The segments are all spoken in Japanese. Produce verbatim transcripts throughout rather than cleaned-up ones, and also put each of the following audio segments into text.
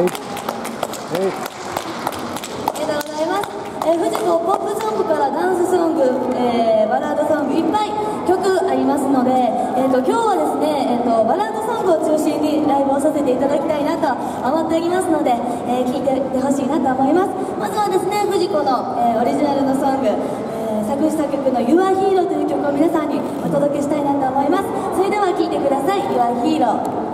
りがとうございます。えー、フジコポップソングからダンスソング、えー、バラードソングいっぱい曲ありますので、えー、と今日はですね、えー、とバラードソングを中心にライブをさせていただきたいなと思っておりますので、えー、聴いていてほしいなと思います。まずはですね、フジコの、えー、オリジナルのソング、えー、作詞作曲の Your Hero という曲を皆さんにお届けしたいなと思います。それでは聴いてください。 Your Hero。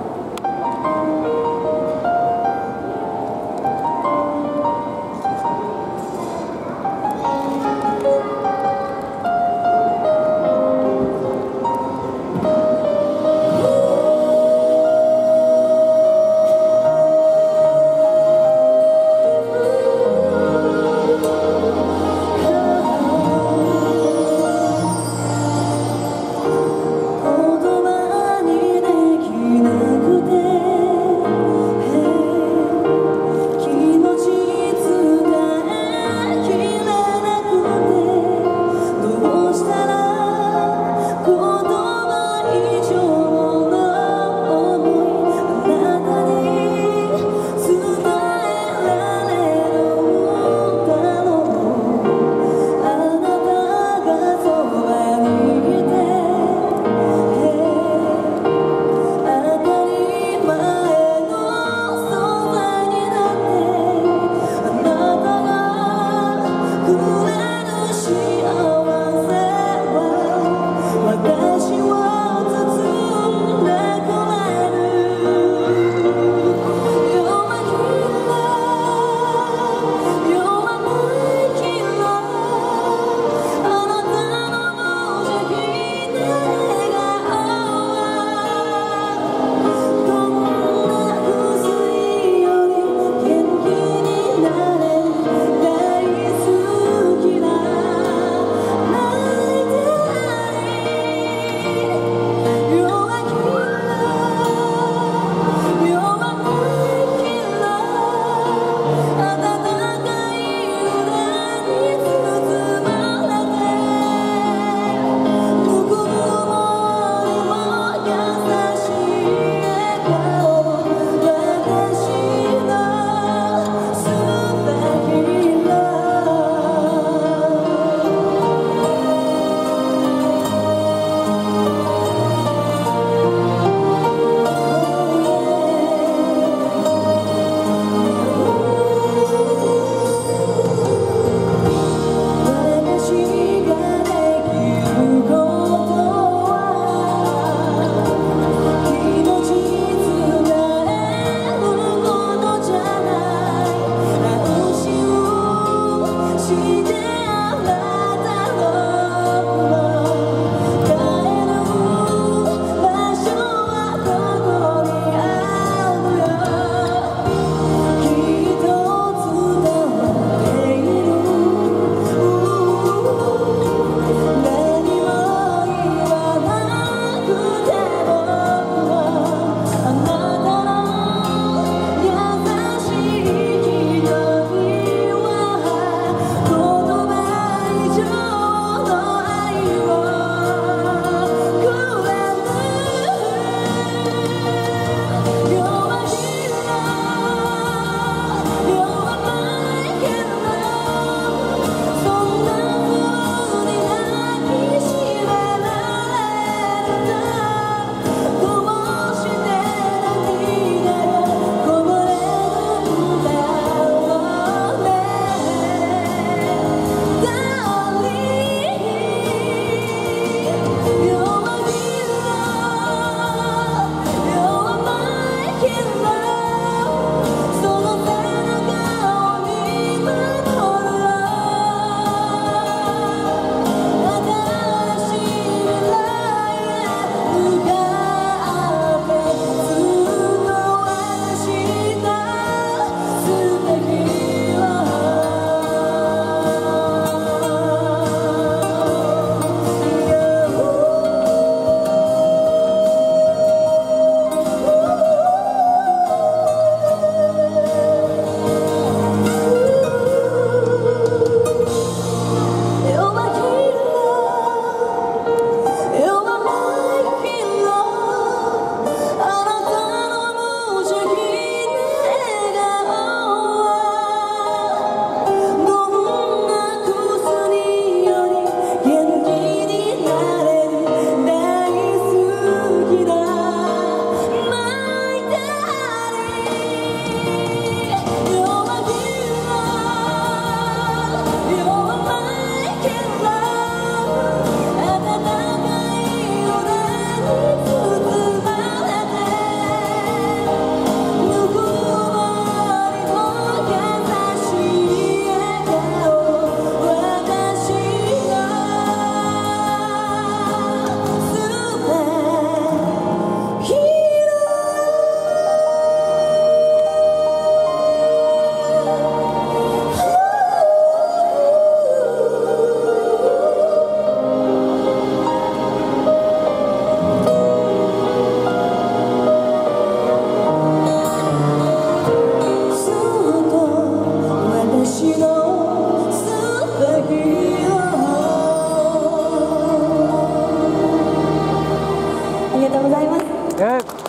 がとうございます。 えー